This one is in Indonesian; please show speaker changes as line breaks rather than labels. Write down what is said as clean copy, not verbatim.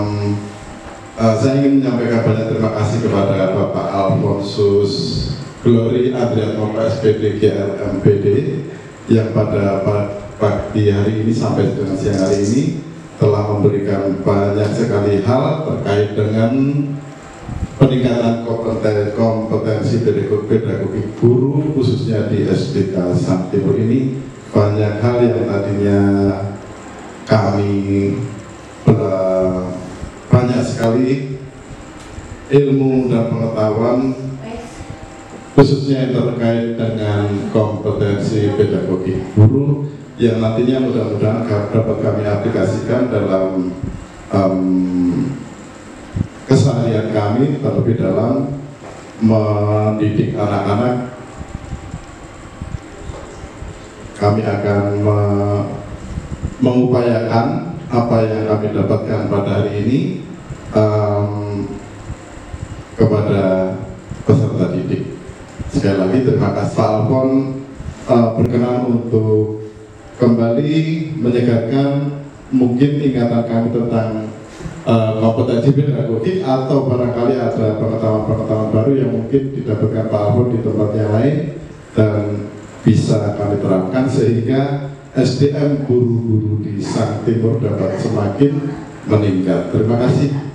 Saya ingin menyampaikan banyak terima kasih kepada Bapak Alfonsus Glory Adriatmoko SPD GRMPD yang pada pagi hari ini sampai dengan siang hari ini telah memberikan banyak sekali hal terkait dengan peningkatan kompetensi pedagogi guru khususnya di SDK Sang Timur ini. Banyak hal yang tadinya kami banyak sekali ilmu dan pengetahuan khususnya yang terkait dengan kompetensi pedagogi guru yang nantinya mudah-mudahan dapat kami aplikasikan dalam keseharian kami, terlebih dalam mendidik anak-anak. Kami akan mengupayakan apa yang kami dapatkan pada hari ini kepada peserta didik. Sekali lagi terima kasih Pak Alfon berkenan untuk kembali menyegarkan mungkin ingatan kami tentang kompetensi pedagogi atau barangkali ada pengetahuan-pengetahuan baru yang mungkin didapatkan Pak Alfon di tempat yang lain dan bisa kami terapkan sehingga SDM guru-guru di Sang Timur dapat semakin meningkat. Terima kasih.